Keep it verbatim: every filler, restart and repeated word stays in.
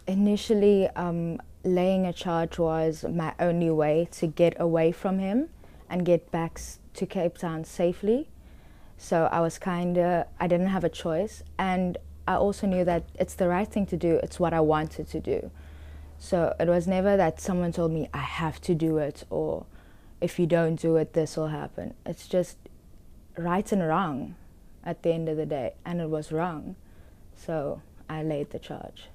Initially, um, laying a charge was my only way to get away from him and get back to Cape Town safely. So I was kind of, I didn't have a choice. And I also knew that it's the right thing to do. It's what I wanted to do. So it was never that someone told me I have to do it, or if you don't do it, this will happen. It's just right and wrong at the end of the day. And it was wrong. So I laid the charge.